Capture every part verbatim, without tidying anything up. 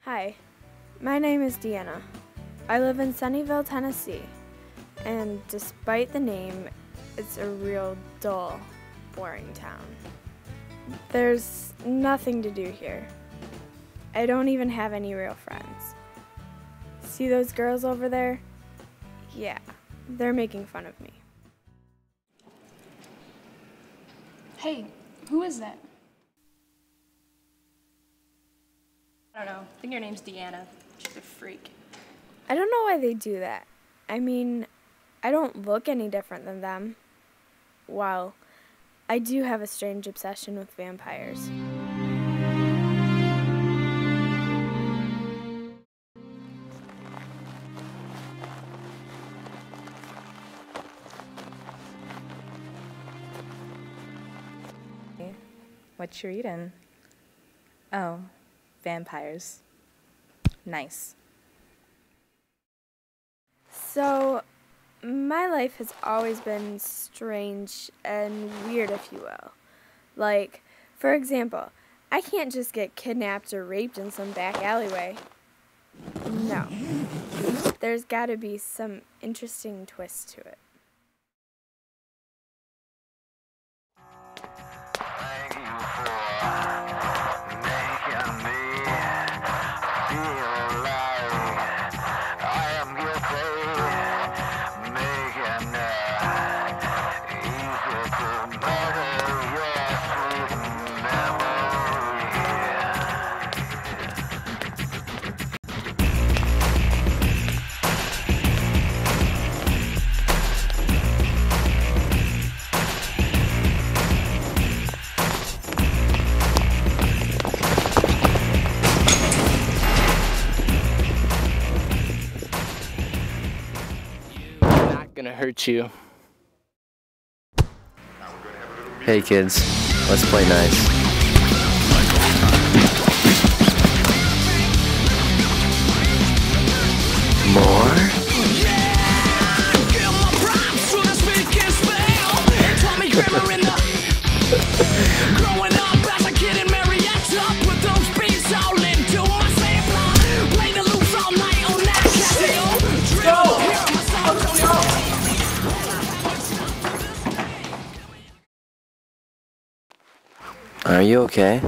Hi, my name is Deanna. I live in Sunnyvale, Tennessee, and despite the name, it's a real dull, boring town. There's nothing to do here. I don't even have any real friends. See those girls over there? Yeah, they're making fun of me. Hey, who is that? I don't know. I think your name's Deanna. She's a freak. I don't know why they do that. I mean, I don't look any different than them. Well, I do have a strange obsession with vampires. What you reading? Oh, vampires. Nice. So, my life has always been strange and weird, if you will. Like, for example, I can't just get kidnapped or raped in some back alleyway. No. There's gotta be some interesting twist to it. Gonna hurt you. Hey kids, let's play nice. More? Are you okay?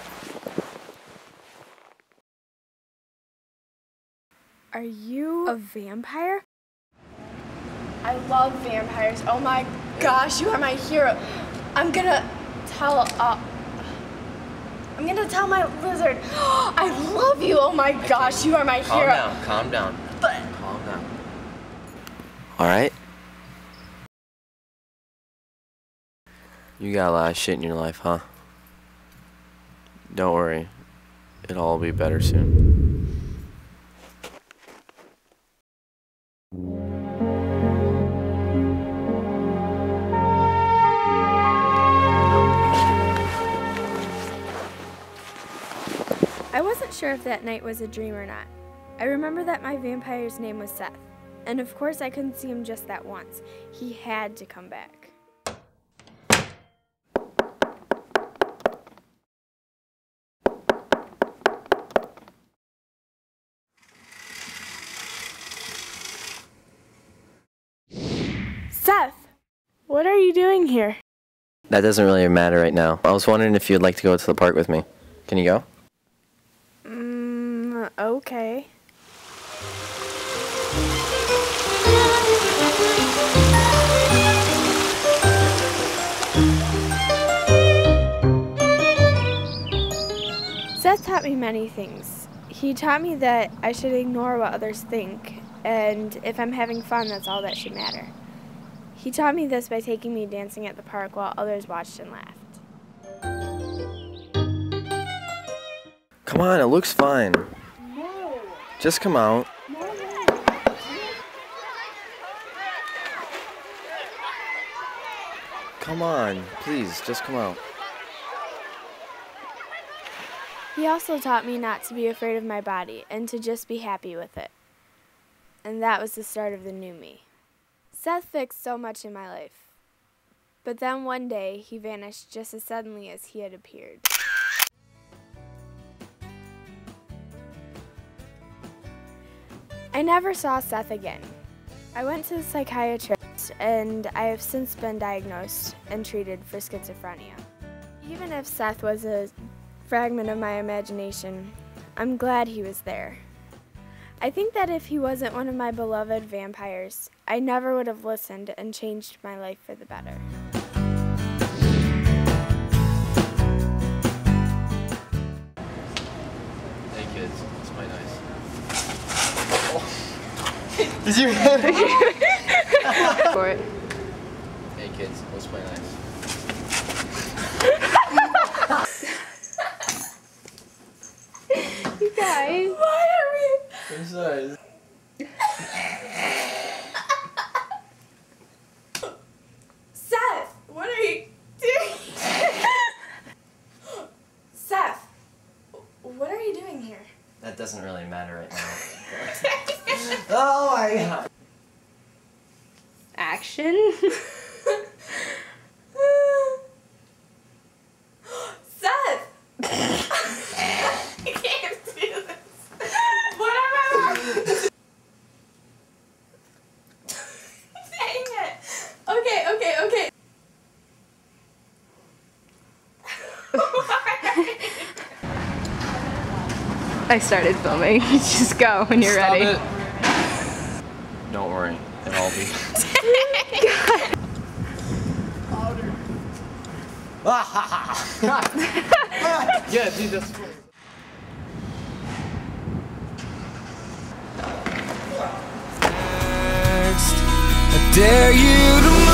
Are you a vampire? I love vampires. Oh my gosh, you are my hero. I'm gonna tell, uh, I'm gonna tell my lizard. I love you. Oh my gosh, you are my Calm hero. down, calm down. But Calm down. Alright? You got a lot of shit in your life, huh? Don't worry. It'll all be better soon. I wasn't sure if that night was a dream or not. I remember that my vampire's name was Seth. And of course I couldn't see him just that once. He had to come back. Seth, what are you doing here? That doesn't really matter right now. I was wondering if you'd like to go to the park with me. Can you go? Mmm, okay. Seth taught me many things. He taught me that I should ignore what others think, and if I'm having fun, that's all that should matter. He taught me this by taking me dancing at the park while others watched and laughed. Come on, it looks fine. No. Just come out. No. Come on, please, just come out. He also taught me not to be afraid of my body and to just be happy with it. And that was the start of the new me. Seth fixed so much in my life. But then one day, he vanished just as suddenly as he had appeared. I never saw Seth again. I went to the psychiatrist and I have since been diagnosed and treated for schizophrenia. Even if Seth was a fragment of my imagination, I'm glad he was there. I think that if he wasn't one of my beloved vampires, I never would have listened and changed my life for the better. Hey kids, it's my nice. Did you hit it? For it. Hey kids, let's play nice. You guys. Why are we? I'm sorry. Seth, what are you doing? Seth, what are you doing here? That doesn't really matter right now. Oh my god. Action. Seth! I can't do this. What am I? Dang it. Okay, okay, okay. I started filming. Just go when you're Stop ready. it. Don't worry, it'll all be. Yeah, dude, that's funny. I dare you to